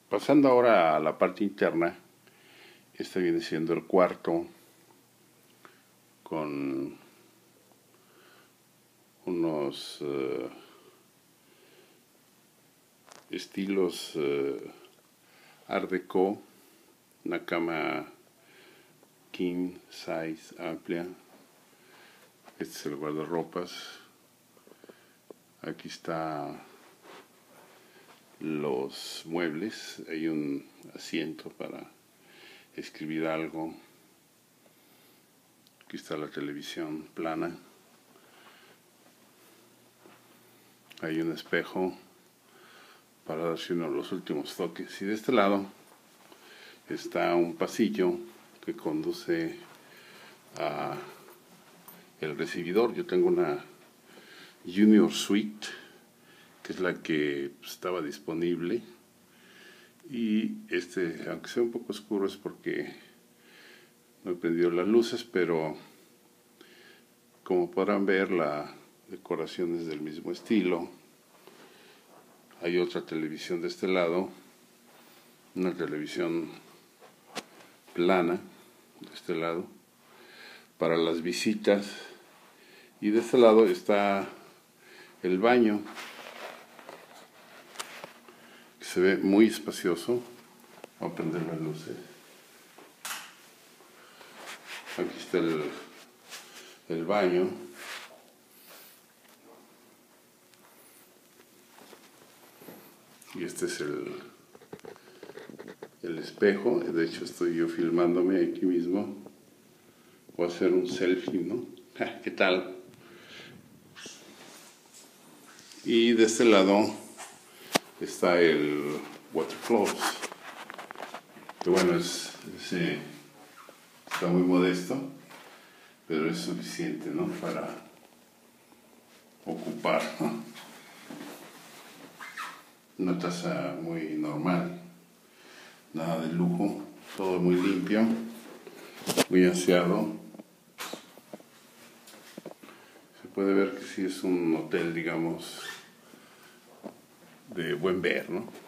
Pasando ahora a la parte interna, este viene siendo el cuarto con unos estilos Art Deco, una cama king size amplia. Este es el guardarropas. Aquí está los muebles, hay un asiento para escribir algo. Aquí está la televisión plana. Hay un espejo para darse uno de los últimos toques. Y de este lado está un pasillo que conduce a el recibidor. Yo tengo una Junior Suite, que es la que estaba disponible, y aunque sea un poco oscuro, es porque no he prendido las luces, pero como podrán ver, la decoración es del mismo estilo. Hay otra televisión de este lado, una televisión plana de este lado para las visitas, y de este lado está el baño, que se ve muy espacioso. Voy a prender las luces. Aquí está el baño. Y este es el espejo. De hecho, estoy yo filmándome aquí mismo. Voy a hacer un selfie, ¿no? ¿Qué tal? Y de este lado está el water closet, que bueno, está muy modesto, pero es suficiente, ¿no?, para ocupar, ¿no?, una taza muy normal, nada de lujo, todo muy limpio, muy aseado. Se puede ver que sí es un hotel, digamos, de buen ver, ¿no?